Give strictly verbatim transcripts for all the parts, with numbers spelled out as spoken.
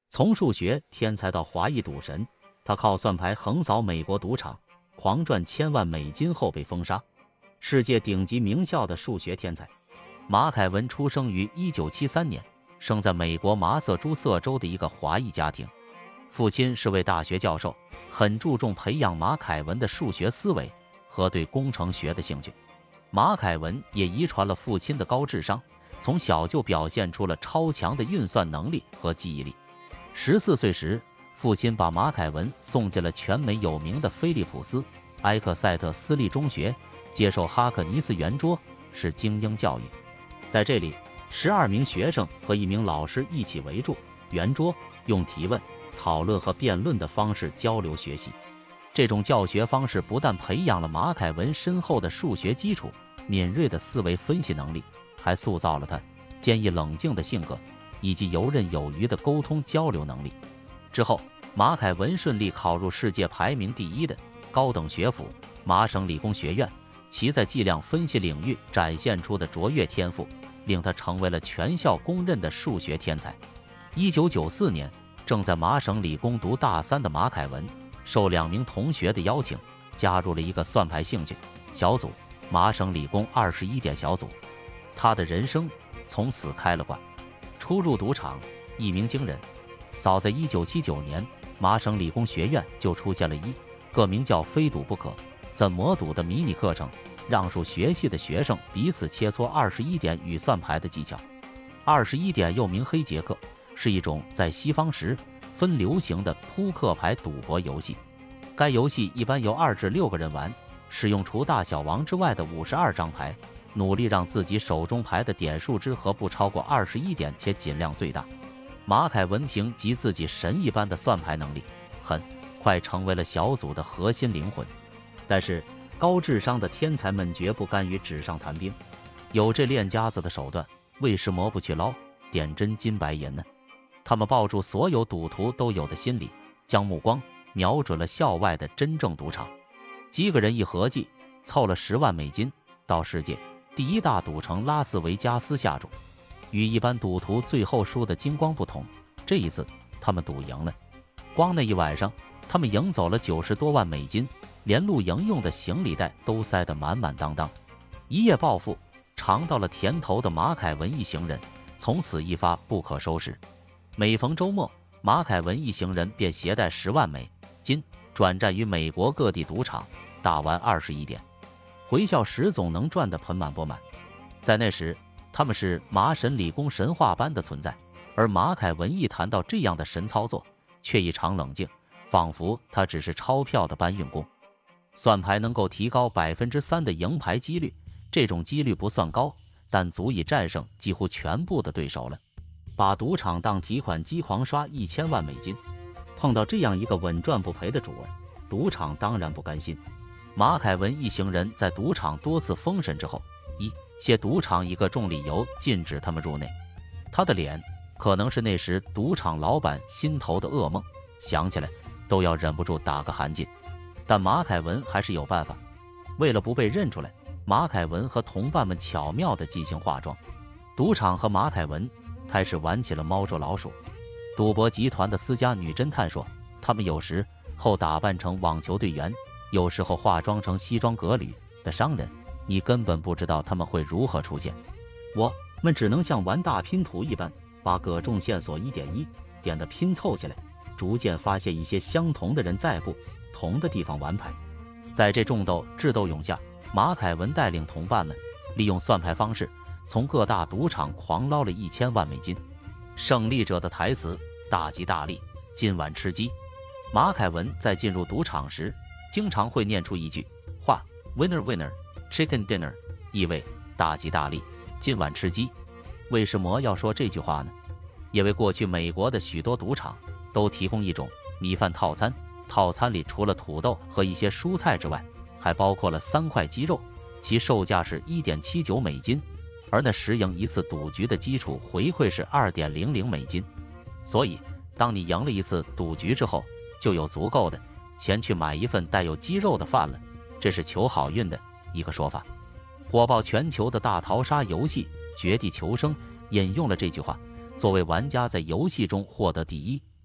从数学天才到华裔赌神，他靠算牌横扫美国赌场，狂赚千万美金后被封杀。世界顶级名校的数学天才马凯文出生于一九七三年，生在美国麻瑟诸塞州的一个华裔家庭。父亲是位大学教授，很注重培养马凯文的数学思维和对工程学的兴趣。马凯文也遗传了父亲的高智商，从小就表现出了超强的运算能力和记忆力。十四岁时，父亲把马凯文送进了全美有名的菲利普斯埃克塞特私立中学，接受哈克尼斯圆桌式精英教育。在这里，十二名学生和一名老师一起围住圆桌，用提问、讨论和辩论的方式交流学习。这种教学方式不但培养了马凯文深厚的数学基础、敏锐的思维分析能力，还塑造了他坚毅冷静的性格以及游刃有余的沟通交流能力。之后，马凯文顺利考入世界排名第一的高等学府麻省理工学院，其在计量分析领域展现出的卓越天赋，令他成为了全校公认的数学天才。一九九四年，正在麻省理工读大三的马凯文，受两名同学的邀请，加入了一个算牌兴趣小组——麻省理工二十一点小组。他的人生从此开了挂。初入赌场，一鸣惊人。早在一九七九年，麻省理工学院就出现了一个名叫“非赌不可，怎么赌”的迷你课程，让数学系的学生彼此切磋二十一点与算牌的技巧。二十一点又名黑杰克，是一种在西方十分流行的扑克牌赌博游戏。该游戏一般由二至六个人玩，使用除大小王之外的五十二张牌，努力让自己手中牌的点数之和不超过二十一点，且尽量最大。马凯文凭藉自己神一般的算牌能力，很快成为了小组的核心灵魂。但是，高智商的天才们绝不甘于纸上谈兵，有这练家子的手段，为什么不去捞点真金白银呢？他们抱住所有赌徒都有的心理，将目光瞄准了校外的真正赌场。几个人一合计，凑了十万美金，到世界第一大赌城拉斯维加斯下注。与一般赌徒最后输的精光不同，这一次他们赌赢了。光那一晚上，他们赢走了九十多万美金，连露营用的行李袋都塞得满满当当。一夜暴富，尝到了甜头的马凯文一行人，从此一发不可收拾。每逢周末，马凯文一行人便携带十万美金，转战于美国各地赌场，打完二十一点，回校时总能赚得盆满钵满。在那时，他们是麻省理工神话般的存在，而马凯文一谈到这样的神操作，却异常冷静，仿佛他只是钞票的搬运工。算牌能够提高百分之三的赢牌几率，这种几率不算高，但足以战胜几乎全部的对手了。把赌场当提款机狂刷一千万美金，碰到这样一个稳赚不赔的主儿，赌场当然不甘心。马凯文一行人在赌场多次封审之后，一些赌场以各种理由禁止他们入内。他的脸可能是那时赌场老板心头的噩梦，想起来都要忍不住打个寒噤。但马凯文还是有办法。为了不被认出来，马凯文和同伴们巧妙地进行化妆。赌场和马凯文开始玩起了猫捉老鼠。赌博集团的私家女侦探说，他们有时候打扮成网球队员，有时候化妆成西装革履的商人，你根本不知道他们会如何出现。我们只能像玩大拼图一般，把各种线索一点一点的拼凑起来，逐渐发现一些相同的人在不同的地方玩牌。在这种斗智斗勇下，马凯文带领同伴们利用算牌方式，从各大赌场狂捞了一千万美金。胜利者的台词：大吉大利，今晚吃鸡。马凯文在进入赌场时，经常会念出一句话 ：Winner Winner Chicken Dinner， 意味大吉大利，今晚吃鸡。为什么要说这句话呢？因为过去美国的许多赌场都提供一种米饭套餐，套餐里除了土豆和一些蔬菜之外，还包括了三块鸡肉，其售价是 一点七九美金，而那十赢一次赌局的基础回馈是 二点零零美金。所以当你赢了一次赌局之后，就有足够的钱去买一份带有鸡肉的饭了，这是求好运的一个说法。火爆全球的大逃杀游戏《绝地求生》引用了这句话，作为玩家在游戏中获得第一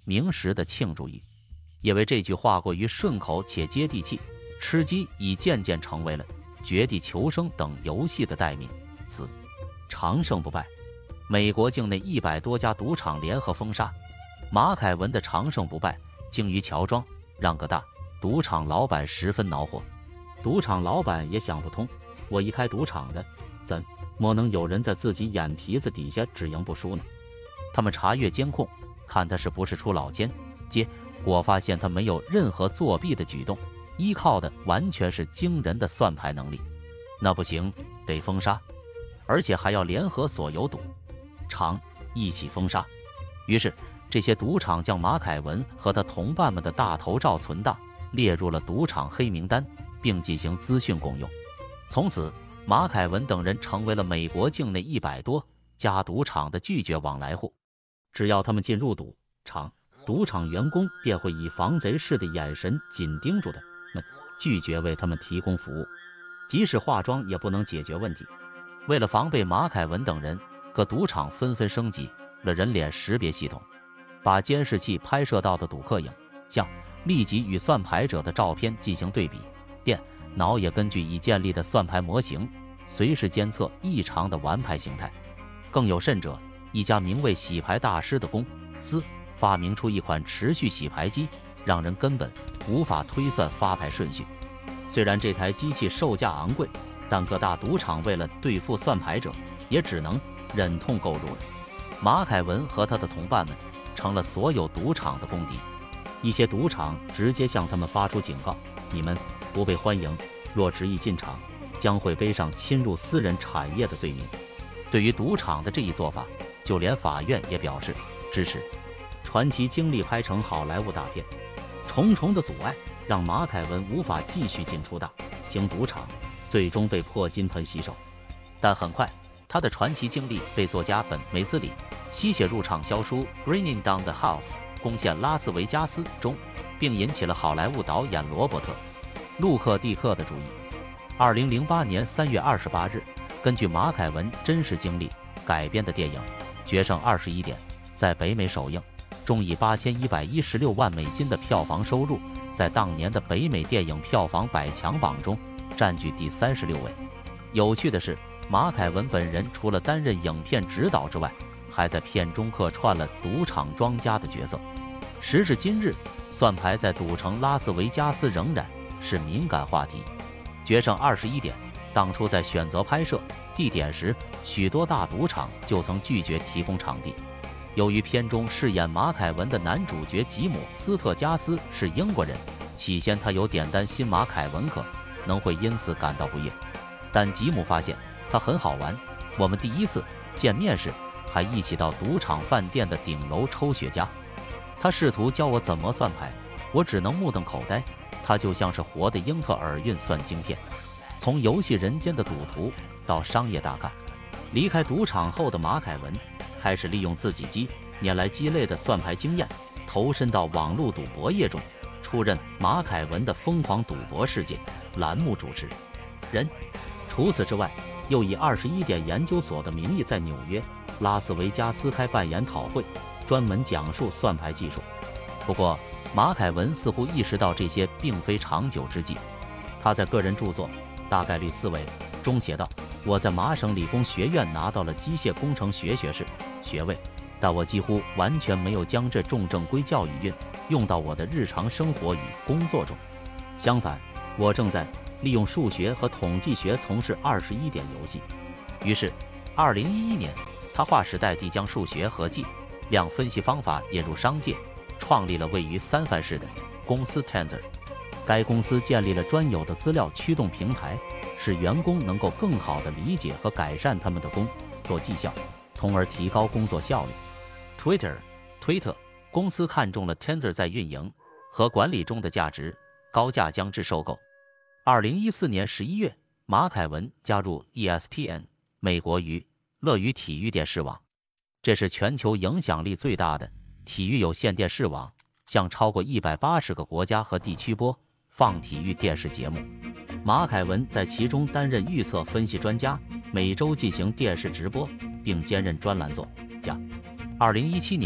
明时的庆祝语，因为这句话过于顺口且接地气，吃鸡已渐渐成为了绝地求生等游戏的代名词。长胜不败，美国境内一百多家赌场联合封杀，马凯文的长胜不败精于乔装，让个大赌场老板十分恼火。赌场老板也想不通，我一开赌场的，怎么能有人在自己眼皮子底下只赢不输呢？他们查阅监控，看他是不是出老千，结果发现他没有任何作弊的举动，依靠的完全是惊人的算牌能力。那不行，得封杀，而且还要联合所有赌场一起封杀。于是这些赌场将马凯文和他同伴们的大头照存档，列入了赌场黑名单，并进行资讯共用。从此马凯文等人成为了美国境内一百多家赌场的拒绝往来户。只要他们进入赌场，赌场员工便会以防贼似的眼神紧盯住他们，拒绝为他们提供服务。即使化妆也不能解决问题。为了防备马凯文等人，各赌场纷纷升级了人脸识别系统，把监视器拍摄到的赌客影像立即与算牌者的照片进行对比，电脑也根据已建立的算牌模型，随时监测异常的玩牌形态。更有甚者，一家名为洗牌大师的公司发明出一款持续洗牌机，让人根本无法推算发牌顺序。虽然这台机器售价昂贵，但各大赌场为了对付算牌者，也只能忍痛购入了。马凯文和他的同伴们成了所有赌场的公敌，一些赌场直接向他们发出警告：你们不被欢迎，若执意进场，将会背上侵入私人产业的罪名。对于赌场的这一做法，就连法院也表示支持。传奇经历拍成好莱坞大片，重重的阻碍让马凯文无法继续进出大型赌场，最终被迫金盆洗手。但很快，他的传奇经历被作家本·梅兹里吸写入畅销书《Bringing Down the House》攻陷拉斯维加斯中，并引起了好莱坞导演罗伯特·路克蒂克的注意。二零零八年三月二十八日，根据马凯文真实经历改编的电影《决胜二十一点》在北美首映，终以八千一百一十六万美金的票房收入，在当年的北美电影票房百强榜中占据第三十六位。有趣的是，马凯文本人除了担任影片指导之外，还在片中客串了赌场庄家的角色。时至今日，算牌在赌城拉斯维加斯仍然是敏感话题。决胜二十一点当初在选择拍摄地点时，许多大赌场就曾拒绝提供场地。由于片中饰演马凯文的男主角吉姆·斯特加斯是英国人，起先他有点担心马凯文可能会因此感到不悦，但吉姆发现他很好玩。我们第一次见面时还一起到赌场饭店的顶楼抽雪茄，他试图教我怎么算牌，我只能目瞪口呆。他就像是活的英特尔运算晶片，从游戏人间的赌徒到商业大咖。离开赌场后的马凯文开始利用自己几年来积累的算牌经验，投身到网络赌博业中，出任马凯文的疯狂赌博世界栏目主持人。除此之外，又以二十一点研究所的名义在纽约、拉斯维加斯开办研讨会，专门讲述算牌技术。不过马凯文似乎意识到这些并非长久之计。他在个人著作《大概率思维》中写道：我在麻省理工学院拿到了机械工程学学士学位，但我几乎完全没有将这种正规教育运用到我的日常生活与工作中。相反，我正在利用数学和统计学从事二十一点游戏。于是二零一一年，他划时代地将数学和计量分析方法引入商界，创立了位于三藩市的公司 Tensor。 该公司建立了专有的资料驱动平台，使员工能够更好地理解和改善他们的工作绩效，从而提高工作效率。Twitter 推特公司看中了 Tensor 在运营和管理中的价值，高价将之收购。二零一四年十一月，马凯文加入 E S P N 美国娱乐与体育电视网，这是全球影响力最大的体育有线电视网，向超过一百八十个国家和地区播放体育电视节目。马凯文在其中担任预测分析专家，每周进行电视直播，并兼任专栏作家。二零一七年，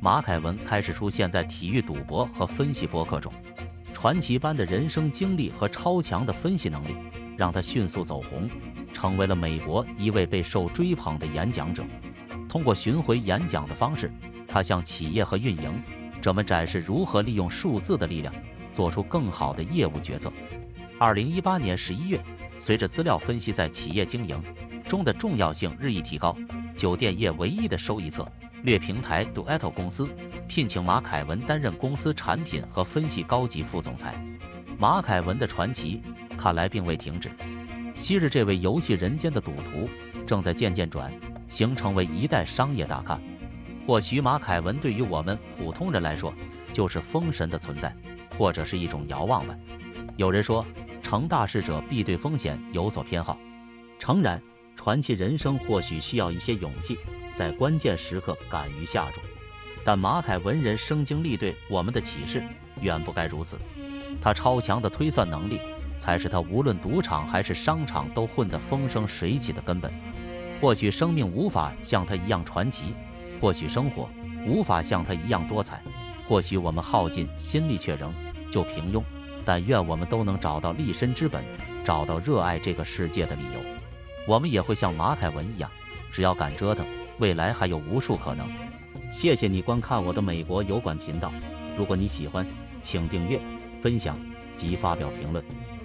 马凯文开始出现在体育赌博和分析播客中。传奇般的人生经历和超强的分析能力，让他迅速走红，成为了美国一位备受追捧的演讲者。通过巡回演讲的方式，他向企业和运营者们展示如何利用数字的力量，做出更好的业务决策。二零一八年十一月，随着资料分析在企业经营中的重要性日益提高，酒店业唯一的收益策略平台 Duetto 公司聘请马凯文担任公司产品和分析高级副总裁。马凯文的传奇看来并未停止，昔日这位游戏人间的赌徒正在渐渐转型成为一代商业大咖。或许马凯文对于我们普通人来说就是封神的存在，或者是一种遥望吧。有人说，成大事者必对风险有所偏好。诚然，传奇人生或许需要一些勇气，在关键时刻敢于下注。但马凯文人生经历对我们的启示远不该如此。他超强的推算能力，才是他无论赌场还是商场都混得风生水起的根本。或许生命无法像他一样传奇，或许生活无法像他一样多彩，或许我们耗尽心力却仍旧平庸，但愿我们都能找到立身之本，找到热爱这个世界的理由。我们也会像马凯文一样，只要敢折腾，未来还有无数可能。谢谢你观看我的美国油管频道，如果你喜欢，请订阅、分享及发表评论。